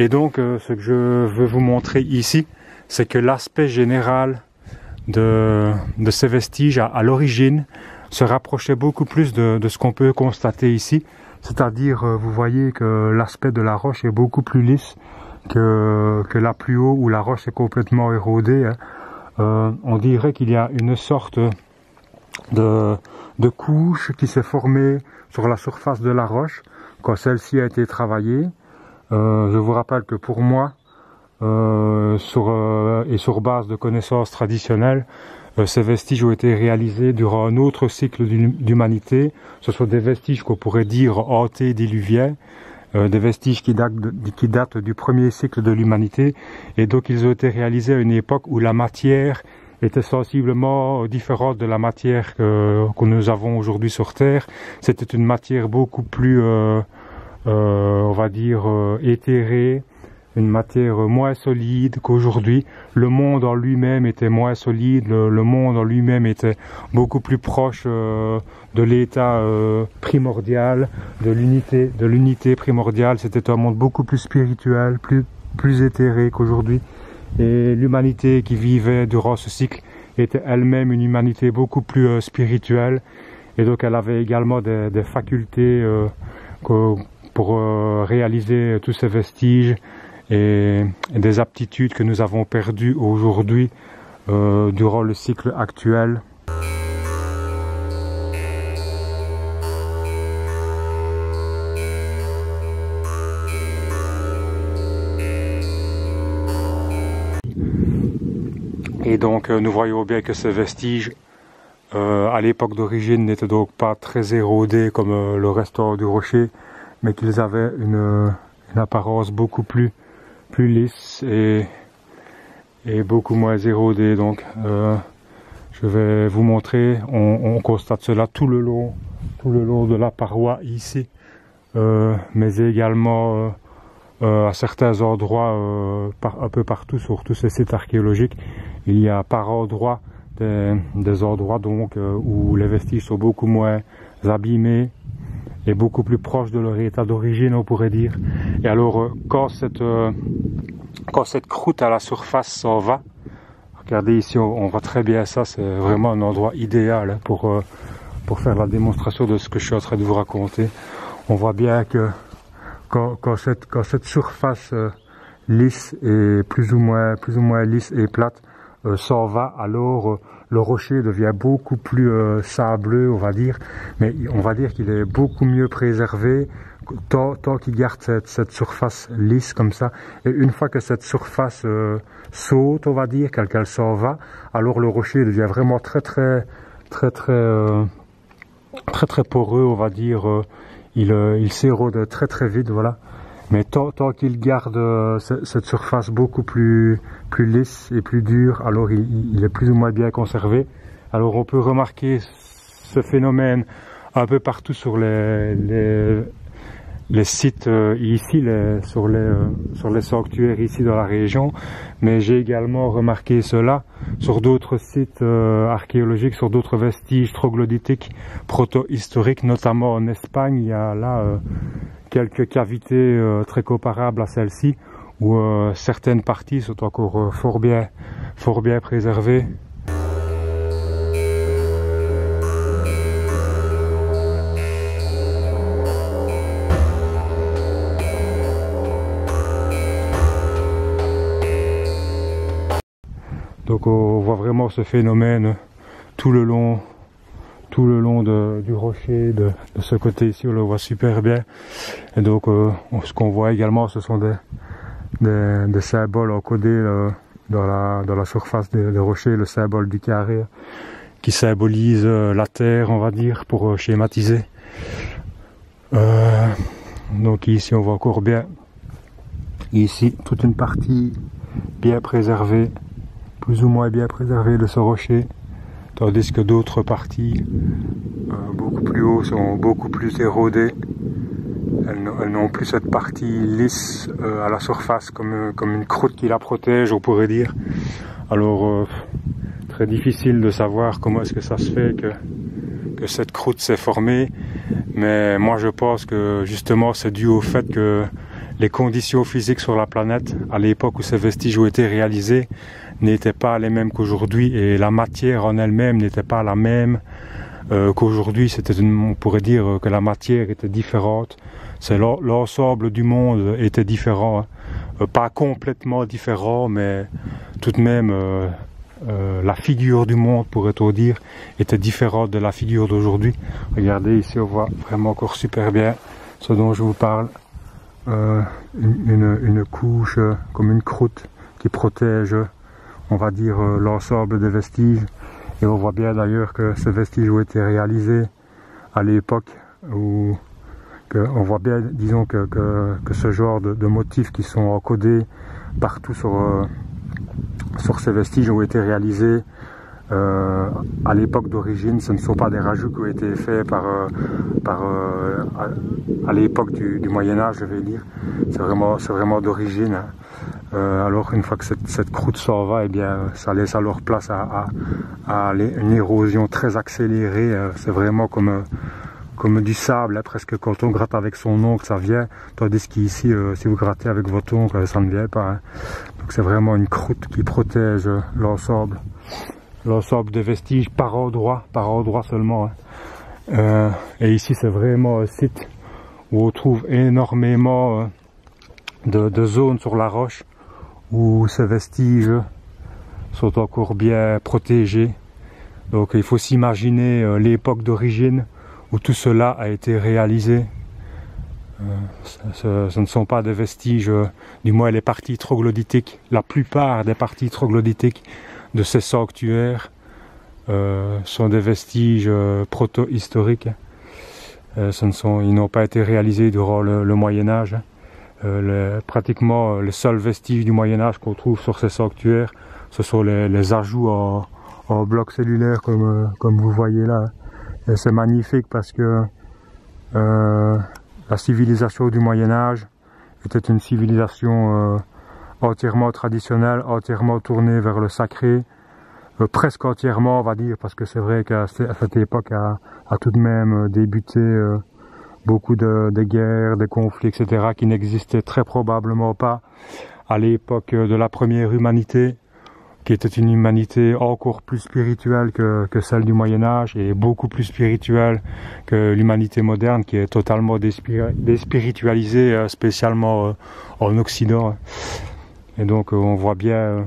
Et donc ce que je veux vous montrer ici, c'est que l'aspect général de ces vestiges à l'origine se rapprochait beaucoup plus de ce qu'on peut constater ici. C'est-à-dire, vous voyez que l'aspect de la roche est beaucoup plus lisse que là plus haut où la roche est complètement érodée. On dirait qu'il y a une sorte de couche qui s'est formée sur la surface de la roche quand celle-ci a été travaillée. Je vous rappelle que pour moi, sur base de connaissances traditionnelles, ces vestiges ont été réalisés durant un autre cycle d'humanité. Ce sont des vestiges qu'on pourrait dire antédiluviens, des vestiges qui datent du premier cycle de l'humanité, et donc ils ont été réalisés à une époque où la matière était sensiblement différente de la matière que nous avons aujourd'hui sur Terre. C'était une matière beaucoup plus, on va dire, éthérée, une matière moins solide qu'aujourd'hui. Le monde en lui-même était moins solide, le monde en lui-même était beaucoup plus proche de l'état primordial, de l'unité primordiale. C'était un monde beaucoup plus spirituel, plus éthéré qu'aujourd'hui. Et l'humanité qui vivait durant ce cycle était elle-même une humanité beaucoup plus spirituelle. Et donc elle avait également des facultés pour réaliser tous ces vestiges, et des aptitudes que nous avons perdues aujourd'hui durant le cycle actuel. Et donc nous voyons bien que ces vestiges à l'époque d'origine n'étaient donc pas très érodés comme le restant du rocher, mais qu'ils avaient une apparence beaucoup plus lisse et beaucoup moins érodée. Donc je vais vous montrer, on constate cela tout le long de la paroi ici, mais également à certains endroits un peu partout sur tous ces sites archéologiques. Il y a par endroits des endroits donc où les vestiges sont beaucoup moins abîmés et beaucoup plus proches de leur état d'origine, on pourrait dire. Et alors quand cette croûte à la surface s'en va, regardez ici, on voit très bien ça, c'est vraiment un endroit idéal pour faire la démonstration de ce que je suis en train de vous raconter. On voit bien que quand cette surface lisse et plus ou moins lisse et plate s'en va, alors le rocher devient beaucoup plus sableux, on va dire, mais on va dire qu'il est beaucoup mieux préservé tant qu'il garde cette surface lisse comme ça. Et une fois que cette surface saute, on va dire, qu'elle s'en va, alors le rocher devient vraiment très poreux, on va dire. Il s'érode très vite, voilà. Mais tant qu'il garde cette surface beaucoup plus lisse et plus dure, alors il est plus ou moins bien conservé. Alors on peut remarquer ce phénomène un peu partout sur les sites ici, sur les sanctuaires ici dans la région, mais j'ai également remarqué cela sur d'autres sites archéologiques, sur d'autres vestiges troglodytiques proto-historiques, notamment en Espagne. Il y a là quelques cavités très comparables à celle-ci, où certaines parties sont encore fort bien préservées. Donc on voit vraiment ce phénomène tout le long du rocher, de ce côté ici, on le voit super bien. Et donc ce qu'on voit également, ce sont des symboles encodés dans la surface des rochers, le symbole du carré qui symbolise la terre, on va dire, pour schématiser. Donc ici on voit encore bien, ici toute une partie bien préservée, plus ou moins bien préservée de ce rocher, tandis que d'autres parties beaucoup plus haut sont beaucoup plus érodées. Elles n'ont plus cette partie lisse à la surface comme une croûte qui la protège, on pourrait dire. Alors très difficile de savoir comment est-ce que ça se fait que cette croûte s'est formée, mais moi je pense que justement c'est dû au fait que les conditions physiques sur la planète à l'époque où ces vestiges ont été réalisés n'étaient pas les mêmes qu'aujourd'hui, et la matière en elle-même n'était pas la même qu'aujourd'hui. On pourrait dire que la matière était différente. L'ensemble du monde était différent, hein. Pas complètement différent, mais tout de même la figure du monde, pourrait-on dire, était différente de la figure d'aujourd'hui. Regardez ici, on voit vraiment encore super bien ce dont je vous parle. Une couche comme une croûte qui protège, on va dire, l'ensemble des vestiges. Et on voit bien d'ailleurs que ces vestiges ont été réalisés à l'époque où on voit bien, disons, que ce genre de motifs qui sont encodés partout sur ces vestiges ont été réalisés à l'époque d'origine. Ce ne sont pas des rajouts qui ont été faits à l'époque du Moyen-Âge, je vais dire. C'est vraiment d'origine, hein. Alors une fois que cette croûte s'en va, eh bien, ça laisse alors place à une érosion très accélérée. C'est vraiment comme du sable, hein, presque quand on gratte avec son ongle, ça vient. Tandis qu'ici, si vous grattez avec votre ongle, ça ne vient pas, hein. Donc c'est vraiment une croûte qui protège l'ensemble des vestiges par endroit seulement, hein. Et ici, c'est vraiment un site où on trouve énormément de zones sur la roche où ces vestiges sont encore bien protégés. Donc il faut s'imaginer l'époque d'origine où tout cela a été réalisé. Ce ne sont pas des vestiges, du moins les parties troglodytiques, la plupart des parties troglodytiques de ces sanctuaires sont des vestiges proto-historiques. Ils n'ont pas été réalisés durant le Moyen-Âge. Pratiquement les seuls vestiges du Moyen-Âge qu'on trouve sur ces sanctuaires, ce sont les ajouts en blocs cellulaires comme vous voyez là. Et c'est magnifique parce que la civilisation du Moyen-Âge était une civilisation entièrement traditionnelle, entièrement tournée vers le sacré, presque entièrement, on va dire, parce que c'est vrai qu'à cette époque a tout de même débuté beaucoup de guerres, de conflits, etc., qui n'existaient très probablement pas à l'époque de la première humanité, qui était une humanité encore plus spirituelle que celle du Moyen-Âge, et beaucoup plus spirituelle que l'humanité moderne, qui est totalement déspiritualisée, spécialement en Occident. Et donc on voit bien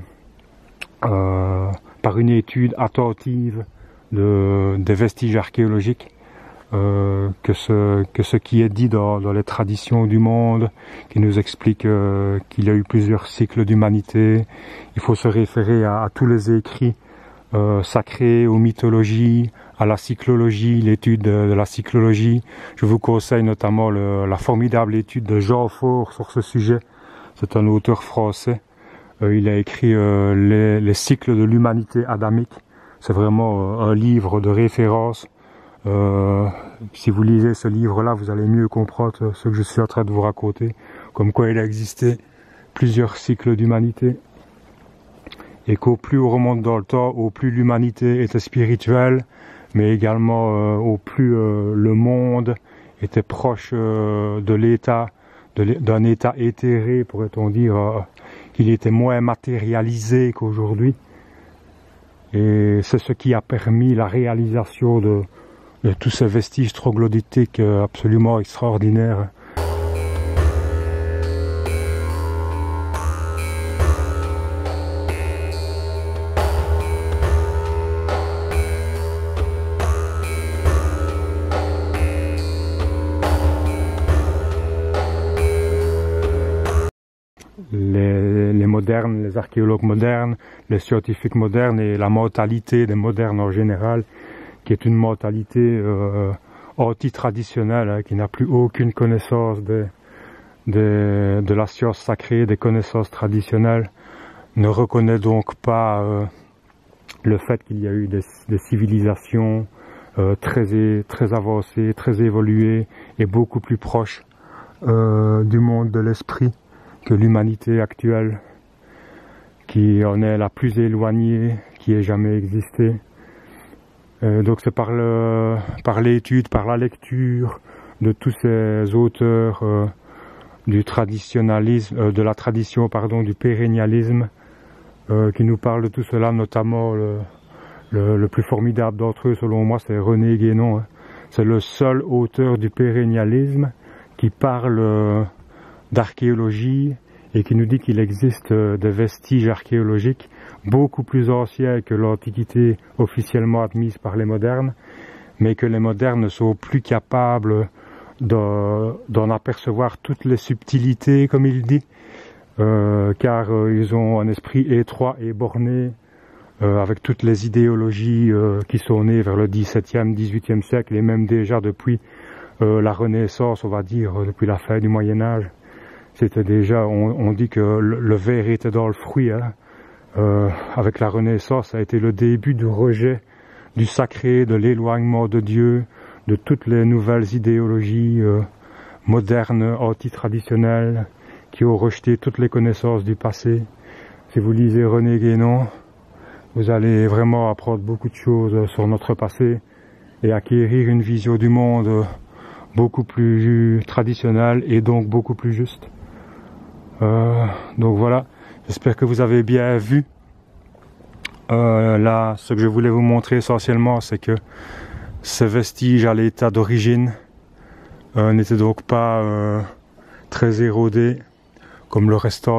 par une étude attentive des vestiges archéologiques que ce qui est dit dans les traditions du monde, qui nous explique qu'il y a eu plusieurs cycles d'humanité. Il faut se référer à tous les écrits sacrés, aux mythologies, à la cyclologie, l'étude de la cyclologie. Je vous conseille notamment la formidable étude de Jean Faure sur ce sujet. C'est un auteur français. Il a écrit les cycles de l'humanité adamique. C'est vraiment un livre de référence. Si vous lisez ce livre-là, vous allez mieux comprendre ce que je suis en train de vous raconter, comme quoi il a existé plusieurs cycles d'humanité, et qu'au plus on remonte dans le temps, au plus l'humanité était spirituelle, mais également au plus le monde était proche de l'état, d'un état éthéré, pourrait-on dire, qu'il était moins matérialisé qu'aujourd'hui. Et c'est ce qui a permis la réalisation de tous ces vestiges troglodytiques absolument extraordinaires. Les modernes, les archéologues modernes, les scientifiques modernes et la mentalité des modernes en général, qui est une mentalité anti-traditionnelle, hein, qui n'a plus aucune connaissance de la science sacrée, des connaissances traditionnelles, ne reconnaît donc pas le fait qu'il y a eu des civilisations très avancées, très évoluées et beaucoup plus proches du monde de l'esprit que l'humanité actuelle, qui en est la plus éloignée qui ait jamais existé. Donc c'est par l'étude, par la lecture de tous ces auteurs du traditionnalisme, de la tradition, pardon, du pérennialisme, qui nous parle de tout cela, notamment le plus formidable d'entre eux, selon moi, c'est René Guénon. Hein. C'est le seul auteur du pérennialisme qui parle d'archéologie et qui nous dit qu'il existe des vestiges archéologiques beaucoup plus anciens que l'Antiquité officiellement admise par les modernes, mais que les modernes ne sont plus capables d'en apercevoir toutes les subtilités, comme il dit, car ils ont un esprit étroit et borné, avec toutes les idéologies qui sont nées vers le XVIIe, XVIIIe siècle, et même déjà depuis la Renaissance, on va dire, depuis la fin du Moyen-Âge. C'était déjà, on dit que le ver était dans le fruit, hein. Avec la Renaissance, ça a été le début du rejet du sacré, de l'éloignement de Dieu, de toutes les nouvelles idéologies modernes, anti-traditionnelles, qui ont rejeté toutes les connaissances du passé. Si vous lisez René Guénon, vous allez vraiment apprendre beaucoup de choses sur notre passé et acquérir une vision du monde beaucoup plus traditionnelle et donc beaucoup plus juste. Donc voilà, j'espère que vous avez bien vu. Là, ce que je voulais vous montrer essentiellement, c'est que ces vestiges à l'état d'origine n'étaient donc pas très érodés comme le restant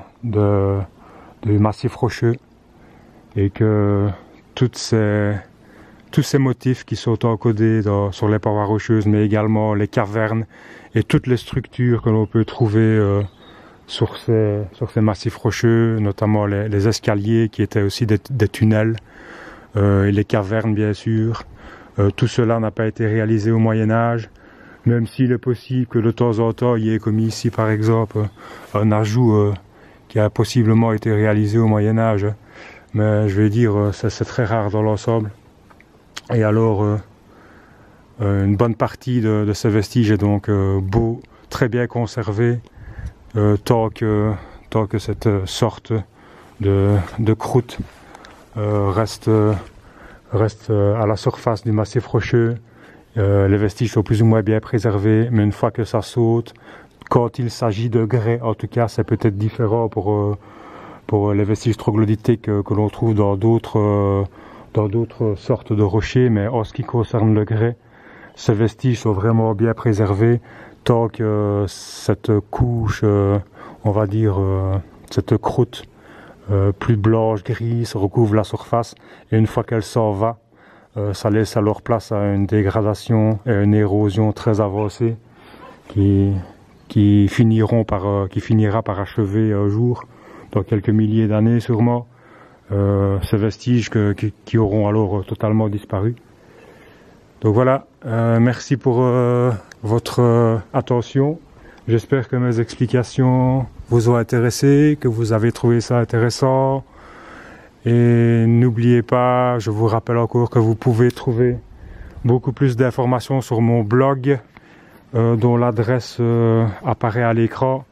du massif rocheux, et que tous ces motifs qui sont encodés sur les parois rocheuses, mais également les cavernes et toutes les structures que l'on peut trouver sur ces massifs rocheux, notamment les escaliers qui étaient aussi des tunnels, et les cavernes bien sûr. Tout cela n'a pas été réalisé au Moyen-Âge, même s'il est possible que de temps en temps il y ait, comme ici par exemple, un ajout qui a possiblement été réalisé au Moyen-Âge. Mais je vais dire, c'est très rare dans l'ensemble. Et alors, une bonne partie de ces vestiges est donc très bien conservée, tant que cette sorte de croûte reste à la surface du massif rocheux. Les vestiges sont plus ou moins bien préservés, mais une fois que ça saute, quand il s'agit de grès, en tout cas, c'est peut-être différent pour les vestiges troglodytiques que l'on trouve dans d'autres sortes de rochers, mais en ce qui concerne le grès, ces vestiges sont vraiment bien préservés tant que cette couche, on va dire, cette croûte plus blanche, grise, recouvre la surface, et une fois qu'elle s'en va, ça laisse alors place à une dégradation et une érosion très avancée qui finira par achever un jour, dans quelques milliers d'années sûrement, ces vestiges qui auront alors totalement disparu. Donc voilà, merci pour votre attention. J'espère que mes explications vous ont intéressé, que vous avez trouvé ça intéressant. Et n'oubliez pas, je vous rappelle encore que vous pouvez trouver beaucoup plus d'informations sur mon blog, dont l'adresse apparaît à l'écran.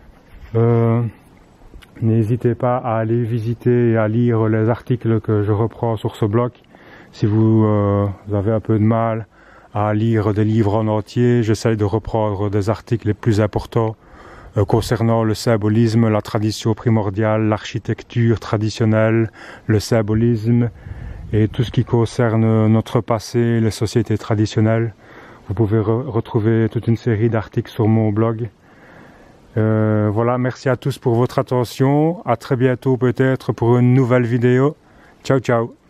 N'hésitez pas à aller visiter et à lire les articles que je reprends sur ce blog. Si vous avez un peu de mal à lire des livres en entier, j'essaye de reprendre des articles les plus importants concernant le symbolisme, la tradition primordiale, l'architecture traditionnelle, le symbolisme et tout ce qui concerne notre passé, les sociétés traditionnelles. Vous pouvez retrouver toute une série d'articles sur mon blog. Voilà, merci à tous pour votre attention. À très bientôt peut-être pour une nouvelle vidéo. Ciao, ciao.